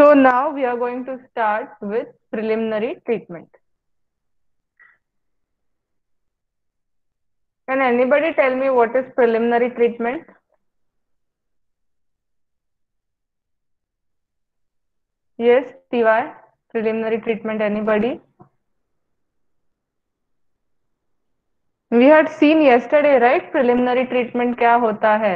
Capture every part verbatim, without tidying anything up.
So now we are going to start with preliminary treatment. Can anybody tell me what is preliminary treatment? Yes, T Y. Preliminary treatment, anybody? We had seen yesterday, right? Preliminary treatment क्या होता है?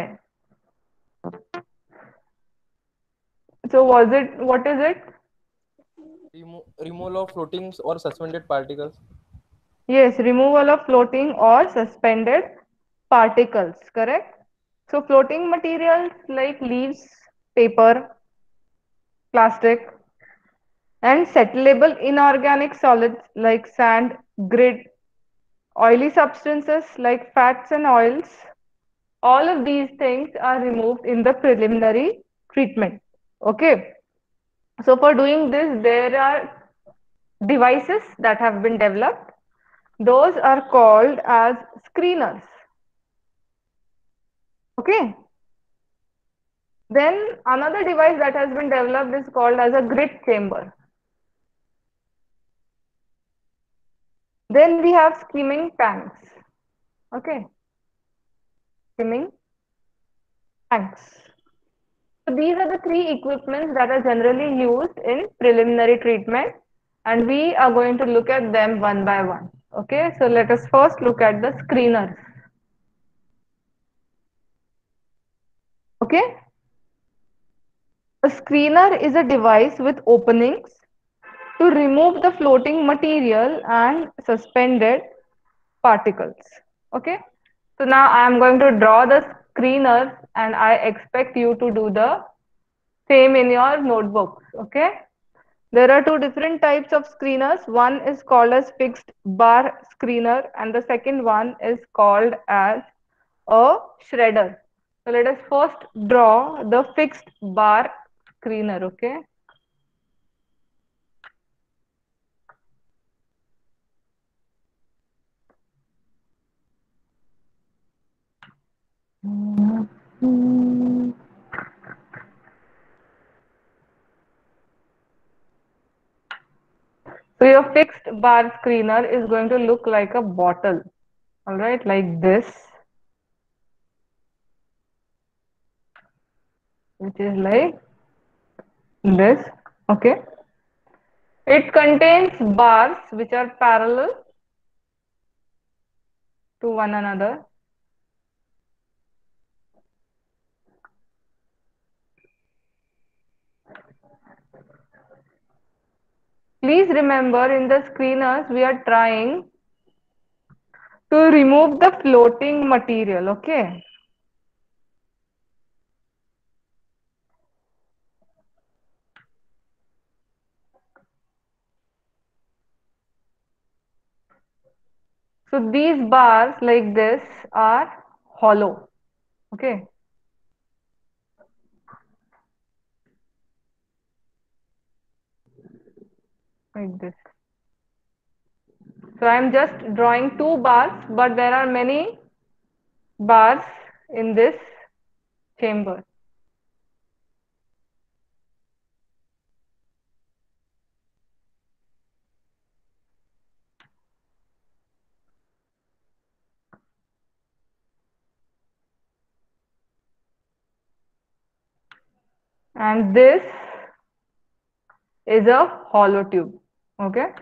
So was it, what is it? Remo- removal of floating or suspended particles. Yes, removal of floating or suspended particles, correct? So floating materials like leaves, paper, plastic, and settleable inorganic solids like sand, grit, oily substances like fats and oils, all of these things are removed in the preliminary treatment. Okay, so for doing this, there are devices that have been developed. Those are called as screeners. Okay, then another device that has been developed is called as a grit chamber. Then we have skimming tanks. Okay, skimming tanks. So these are the three equipments that are generally used in preliminary treatment, and we are going to look at them one by one. Okay, so let us first look at the screeners. Okay, a screener is a device with openings to remove the floating material and suspended particles. Okay, so now I am going to draw the screeners and I expect you to do the same in your notebooks. Okay. There are two different types of screeners. One is called as fixed bar screener and the second one is called as a shredder. So let us first draw the fixed bar screener, okay? So your fixed bar screener is going to look like a bottle, all right, like this, which is like this, okay? It contains bars which are parallel to one another. Please remember in the screeners we are trying to remove the floating material, okay? So these bars like this are hollow, okay? Like this. So I'm just drawing two bars, but there are many bars in this chamber. And this is a hollow tube, okay?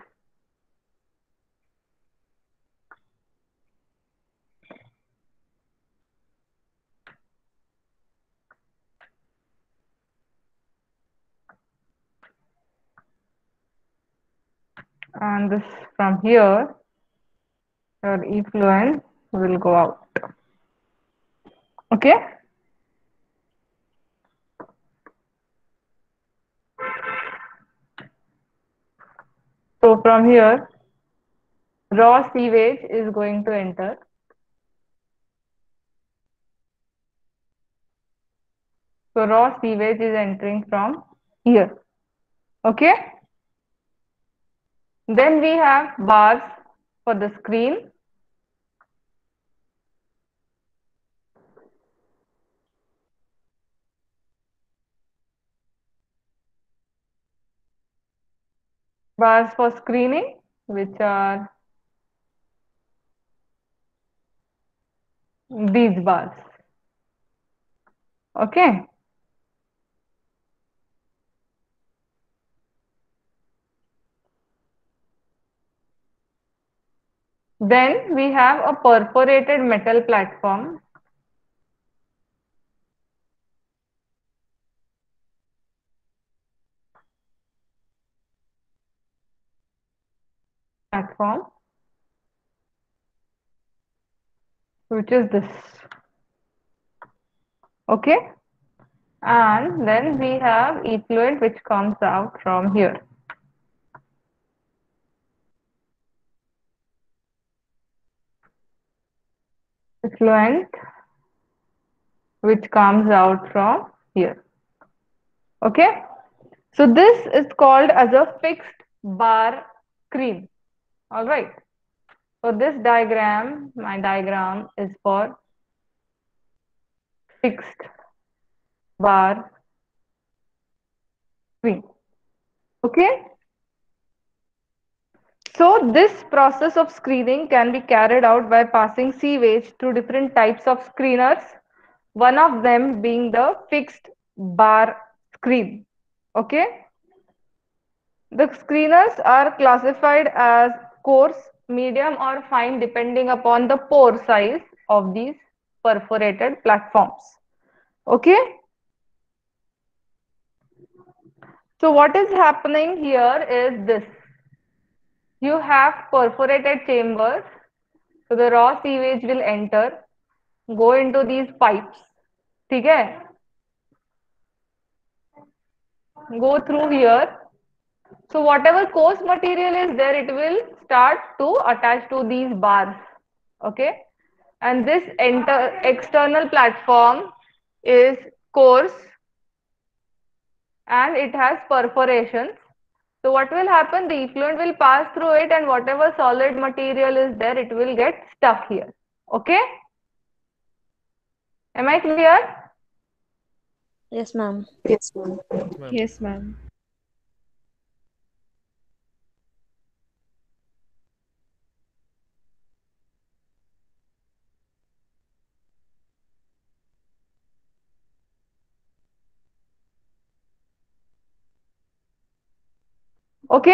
And this from here, your effluent will go out, okay? So from here, raw sewage is going to enter. So raw sewage is entering from here. Okay. Then we have bars for the screen. Bars for screening, which are these bars. Okay. Then we have a perforated metal platform. Platform, which is this. Okay. And then we have effluent which comes out from here. Effluent which comes out from here. Okay. So this is called as a fixed bar screen. All right. So this diagram, my diagram is for fixed bar screen. Okay. So this process of screening can be carried out by passing sewage through different types of screeners, one of them being the fixed bar screen. Okay. The screeners are classified as coarse, medium or fine depending upon the pore size of these perforated platforms. Okay. So what is happening here is this. You have perforated chambers. So the raw sewage will enter, go into these pipes. ठीक है? Go through here. So whatever coarse material is there, it will start to attach to these bars. Okay. And this enter external platform is coarse and it has perforations. So what will happen? The effluent will pass through it and whatever solid material is there, it will get stuck here. Okay? Am I clear? Yes, ma'am. Yes, ma'am. Yes, ma'am. Yes, ma'am. Okay?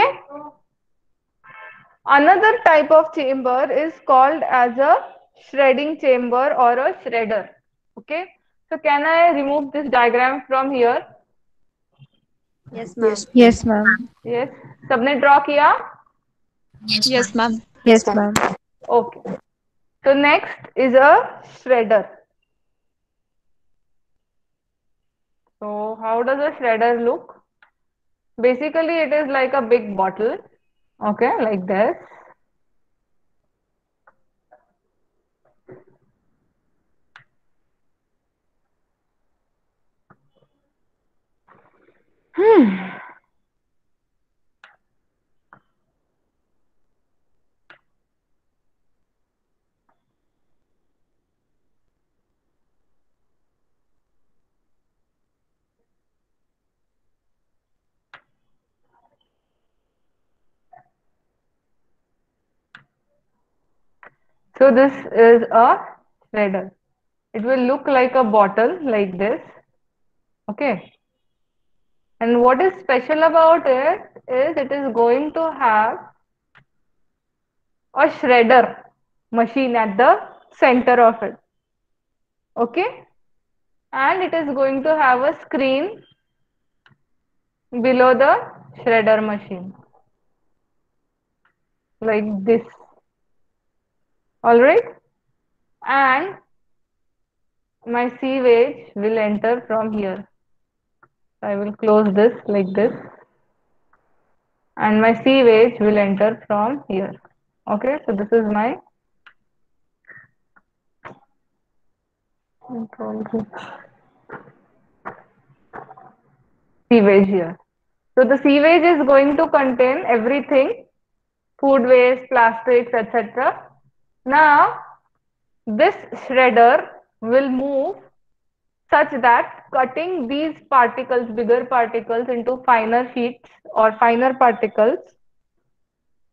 Another type of chamber is called as a shredding chamber or a shredder. Okay? So can I remove this diagram from here? Yes, ma'am. Yes, yes, ma'am. Yes. सबने draw किया? Yes, ma'am. Yes, Yes, ma'am. Okay. So next is a shredder. So how does a shredder look? Basically, it is like a big bottle. Okay, like this. Hmm. So this is a shredder. It will look like a bottle like this. Okay. And what is special about it is it is going to have a shredder machine at the center of it. Okay. And it is going to have a screen below the shredder machine like this. All right. And my sewage will enter from here. I will close this like this. And my sewage will enter from here. Okay, so this is my sewage here. So the sewage is going to contain everything, food waste, plastics, et cetera. Now, this shredder will move such that cutting these particles, bigger particles into finer sheets or finer particles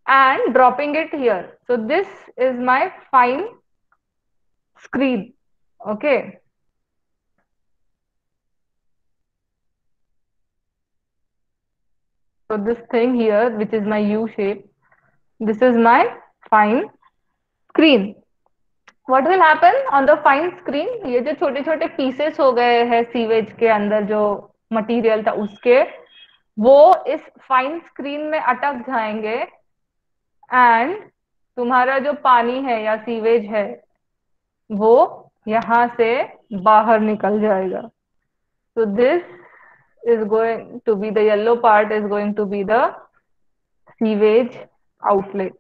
and dropping it here. So this is my fine screed. Okay. So this thing here, which is my U shape, this is my fine screen. What will happen on the fine screen? ये जो छोटे छोटे pieces हो गए हैं sewage के अंदर जो मटेरियल था उसके, वो इस फाइन स्क्रीन में अटक जाएंगे एंड तुम्हारा जो पानी है या सीवेज है वो यहां से बाहर निकल जाएगा. So this is going to be, the yellow part is going to be the sewage outlet.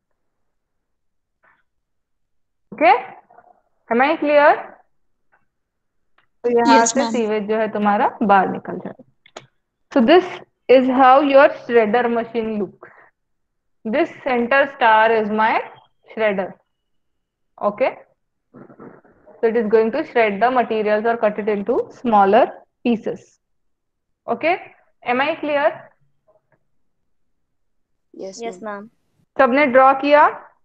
Okay? Am I clear? तो यहाँ Yes, से ma'am. सीवेज जो है तुम्हारा बाहर निकल जाएगा. So this is how your shredder machine looks. This center star is my shredder. Okay? So it is going to shred the materials or cut it into smaller pieces. Okay? Am I clear? Yes, Yes, ma'am. ma'am. सबने draw किया?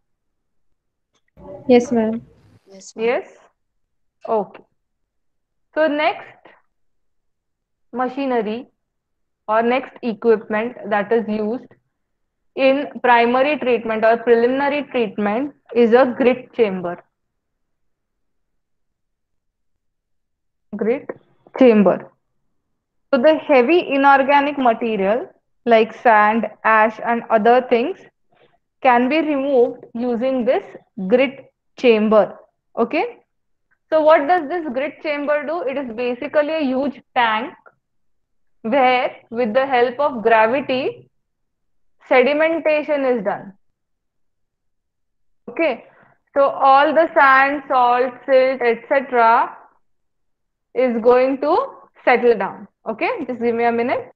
Yes, ma'am. Yes, ma'am. Yes? Okay. So next machinery or next equipment that is used in primary treatment or preliminary treatment is a grit chamber. Grit chamber. So the heavy inorganic material like sand, ash and other things can be removed using this grit chamber. Okay. So what does this grit chamber do? It is basically a huge tank where with the help of gravity sedimentation is done. Okay. So all the sand, salt, silt, et cetera is going to settle down. Okay. Just give me a minute.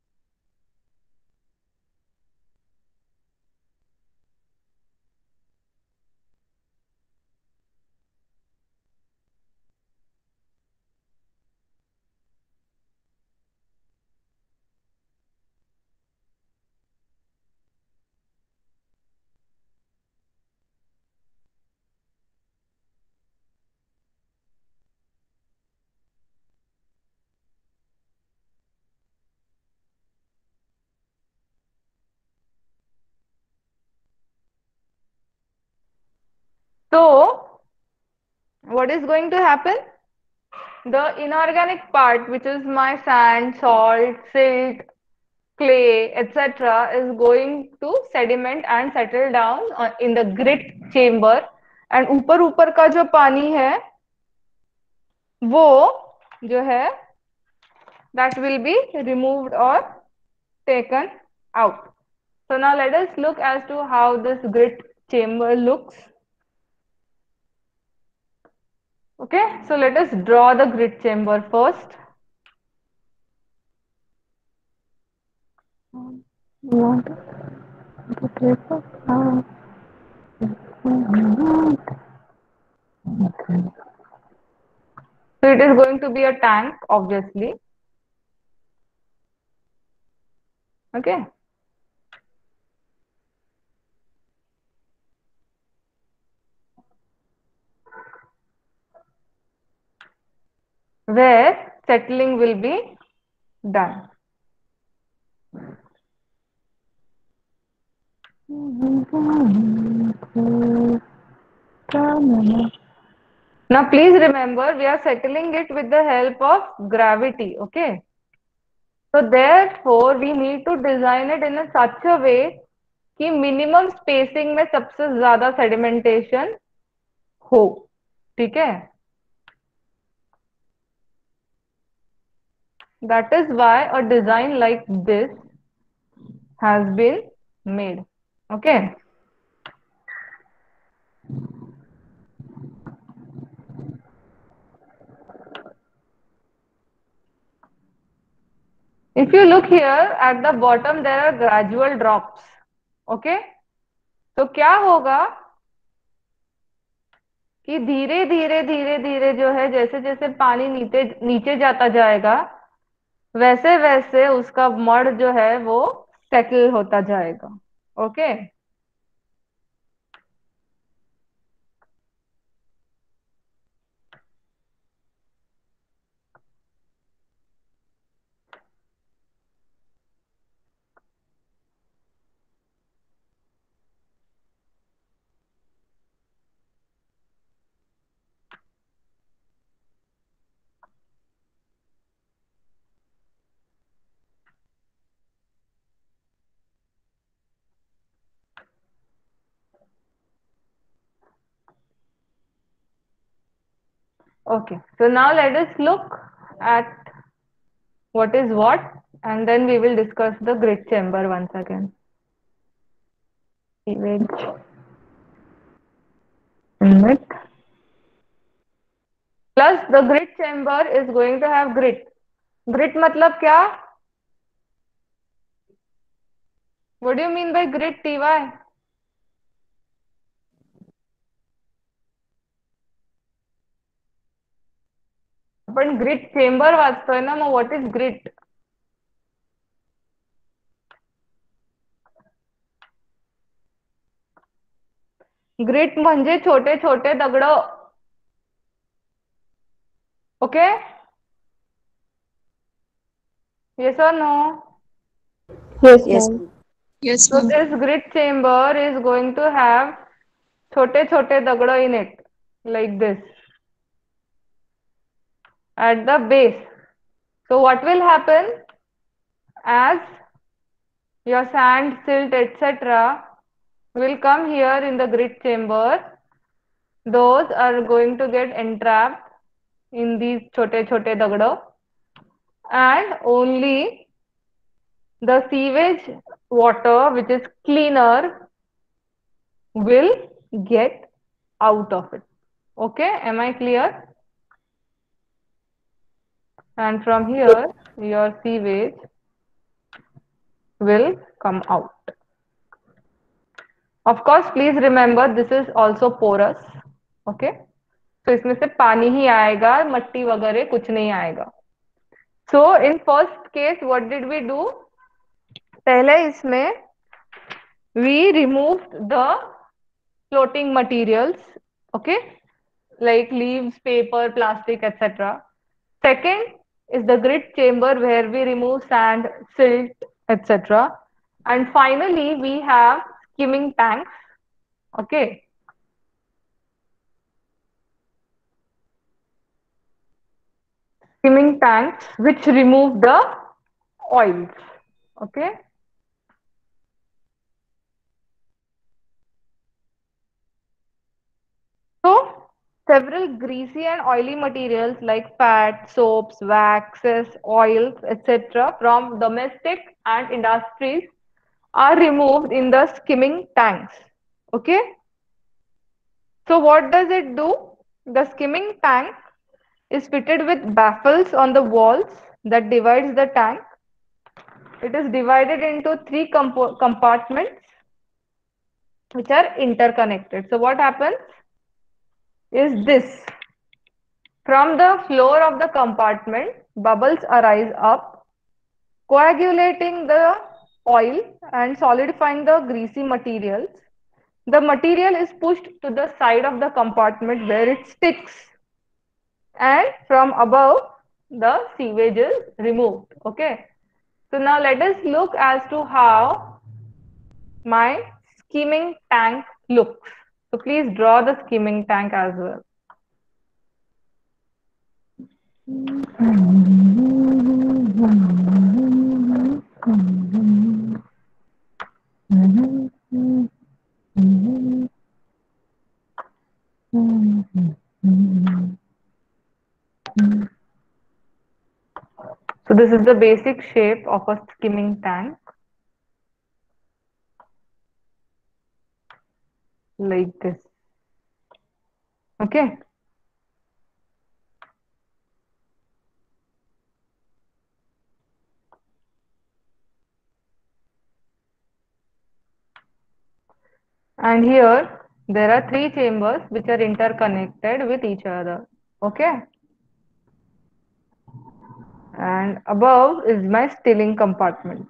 So what is going to happen? The inorganic part, which is my sand, salt, silt, clay, et cetera, is going to sediment and settle down uh, in the grit chamber. And ऊपर ऊपर का जो पानी है, वो जो है, that will be removed or taken out. So now let us look as to how this grit chamber looks. Okay, so let us draw the grit chamber first. So it is going to be a tank, obviously. Okay. Where settling will be done. Now please remember, we are settling it with the help of gravity. Okay. So therefore we need to design it in a such a way कि minimum spacing में सबसे ज्यादा sedimentation हो. ठीक है? That is why a design like this has been made. Okay. If you look here at the bottom, there are gradual drops. Okay. तो क्या होगा कि धीरे धीरे धीरे धीरे जो है जैसे जैसे पानी नीचे नीचे जाता जाएगा वैसे वैसे उसका मड जो है वो सेटल होता जाएगा. Okay. Okay, so now let us look at what is what, and then we will discuss the grid chamber once again. Image inlet. Plus the grid chamber is going to have grit. Grit मतलब क्या? What do you mean by grit, T Y? पण grit chamber वाचतोय ना, मग what is grit? Grit म्हणजे छोटे छोटे दगड. ओके, येस और no? Yes, Yes. ma'am. Yes, So ma'am. this grit chamber is going to have छोटे छोटे दगड़ in it, like this, at the base. So what will happen? As your sand, silt, et cetera will come here in the grit chamber, those are going to get entrapped in these छोटे छोटे दगड़, and only the sewage water, which is cleaner, will get out of it. Okay, am I clear? And from here your sewage will come out. Of course, please remember this is also porous. Okay, तो इसमें से पानी ही आएगा, मट्टी वगैरह कुछ नहीं आएगा. So in first case what did we do? पहले इसमें we removed the floating materials, okay, like leaves, paper, plastic, et cetera. Second is the grit chamber where we remove sand, silt, et cetera. And finally, we have skimming tanks. Okay. Skimming tanks which remove the oils. Okay. So, several greasy and oily materials like fat, soaps, waxes, oils, et cetera from domestic and industries are removed in the skimming tanks. Okay. So what does it do? The skimming tank is fitted with baffles on the walls that divides the tank. It is divided into three compo compartments which are interconnected. So what happens is this. From the floor of the compartment, bubbles arise up, coagulating the oil and solidifying the greasy materials. The material is pushed to the side of the compartment where it sticks, and from above the sewage is removed. Okay, so now let us look as to how my skimming tank looks. So please draw the skimming tank as well. So this is the basic shape of a skimming tank, like this. Okay. And here there are three chambers which are interconnected with each other. Okay. And above is my stilling compartment.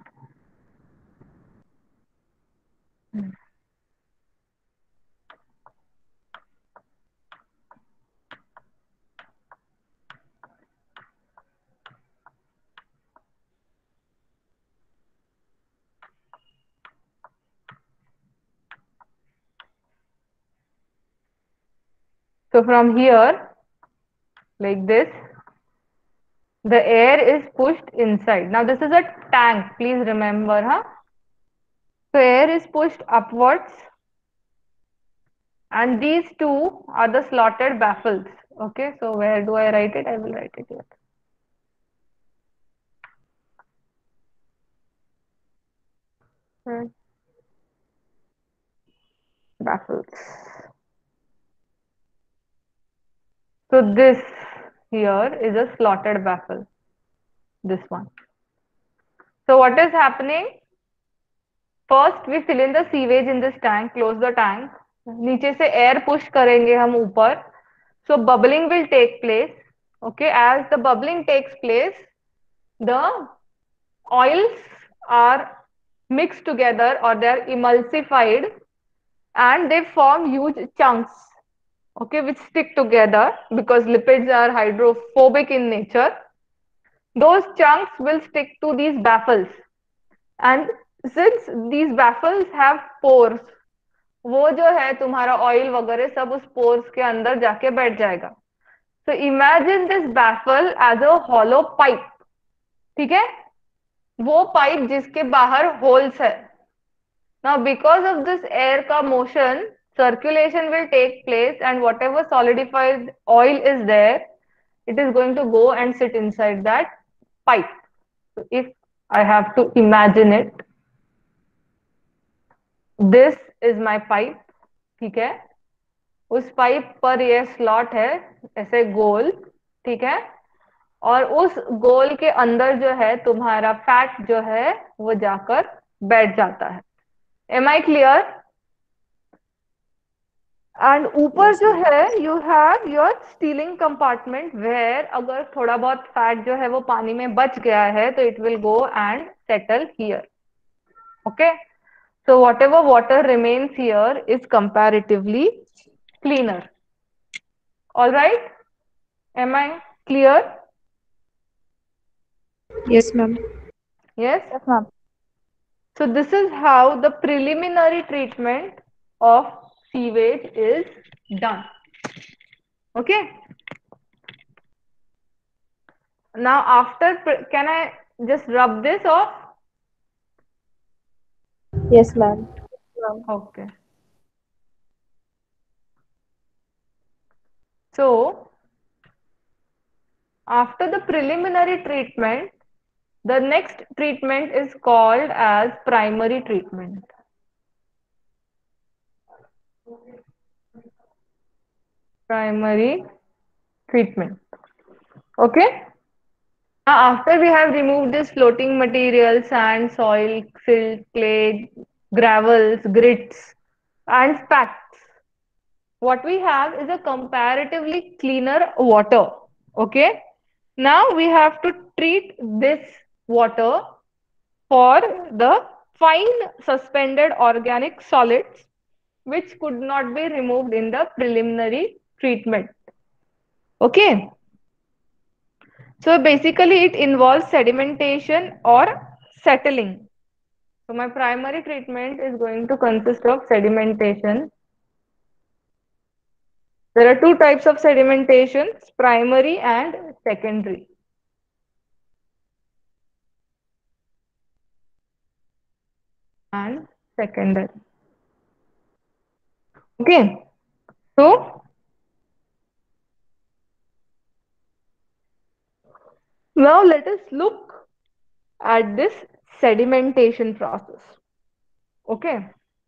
So from here, like this, the air is pushed inside. Now this is a tank, please remember, huh? So air is pushed upwards, and these two are the slotted baffles. Okay, so where do I write it? I will write it here. Hmm. Baffles. So this here is a slotted baffle. This one. So what is happening? First, we fill in the sewage in this tank, close the tank. नीचे से air push करेंगे हम ऊपर. So bubbling will take place. Okay, as the bubbling takes place, the oils are mixed together or they are emulsified and they form huge chunks, okay, which stick together because lipids are hydrophobic in nature. Those chunks will stick to these baffles, and since these baffles have pores, वो जो है तुम्हारा oil वगैरह सब उस pores के अंदर जाके बैठ जाएगा. So imagine this baffle as a hollow pipe. ठीक है, वो पाइप जिसके बाहर होल्स है. Now because of this air का motion, circulation will take place and whatever solidified oil is there, it is going to go and sit inside that pipe. So if I have to imagine it, this is my pipe. ठीक है, उस pipe पर ये slot है ऐसे गोल. ठीक है, और उस गोल के अंदर जो है तुम्हारा फैट जो है वो जाकर बैठ जाता है. Am I clear? एंड ऊपर जो है you have your settling compartment where अगर थोड़ा बहुत फैट जो है वो पानी में बच गया है तो it will go and settle here. Okay, so whatever water remains here is comparatively cleaner. All right, am I clear? Yes, ma'am. Yes. Yes, ma'am. So this is how the preliminary treatment of sewage is done. Okay. Now after, can I just rub this off? Yes, ma'am. Okay. So after the preliminary treatment, the next treatment is called as primary treatment. Primary treatment. Okay. Now after we have removed this floating material, sand, soil, silt, clay, gravels, grits, and spats, what we have is a comparatively cleaner water. Okay. Now we have to treat this water for the fine suspended organic solids which could not be removed in the preliminary treatment. Okay. So basically it involves sedimentation or settling. So my primary treatment is going to consist of sedimentation. There are two types of sedimentations, primary and secondary. And secondary. Okay. So now let us look at this sedimentation process. Okay.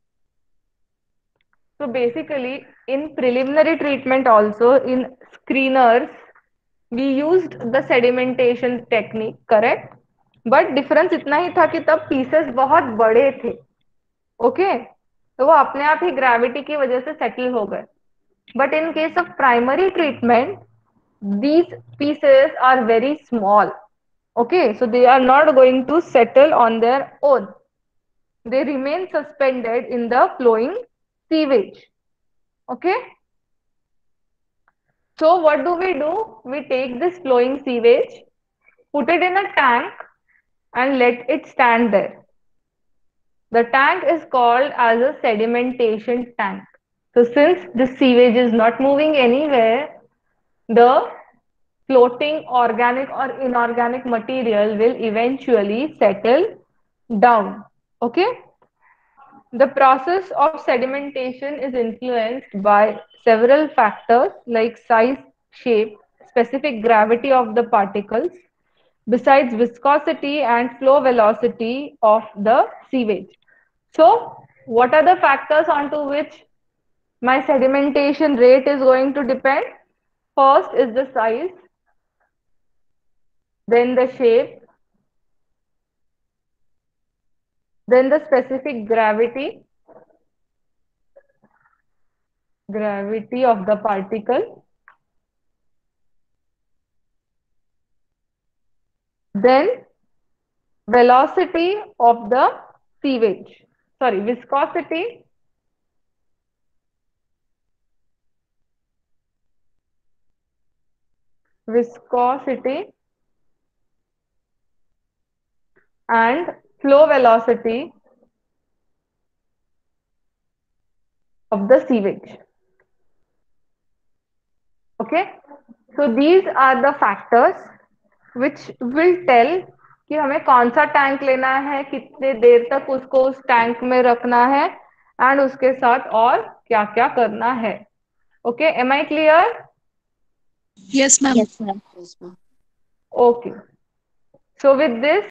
So basically in preliminary treatment also in screeners we used the sedimentation technique, correct? But difference इतना ही था कि तब pieces बहुत बड़े थे. Okay, तो वो अपने आप ही gravity की वजह से settle हो गए. But in case of primary treatment, these pieces are very small. Okay, so they are not going to settle on their own. They remain suspended in the flowing sewage. Okay. So what do we do? We take this flowing sewage, put it in a tank and let it stand there. The tank is called as a sedimentation tank. So since the sewage is not moving anywhere, the floating organic or inorganic material will eventually settle down. Okay. The process of sedimentation is influenced by several factors like size, shape, specific gravity of the particles, besides viscosity and flow velocity of the sewage. So, what are the factors onto which my sedimentation rate is going to depend? First is the size, then the shape, then the specific gravity, gravity of the particle, then velocity of the sewage, sorry, viscosity, viscosity and flow velocity of the sewage. Okay, so these are the factors which will tell कि हमें कौन सा tank लेना है, कितने देर तक उसको उस टैंक में रखना है, एंड उसके साथ और क्या क्या करना है. Okay, am I clear? Yes, ma'am. Yes, ma'am. Yes, ma'am. Okay. So with this,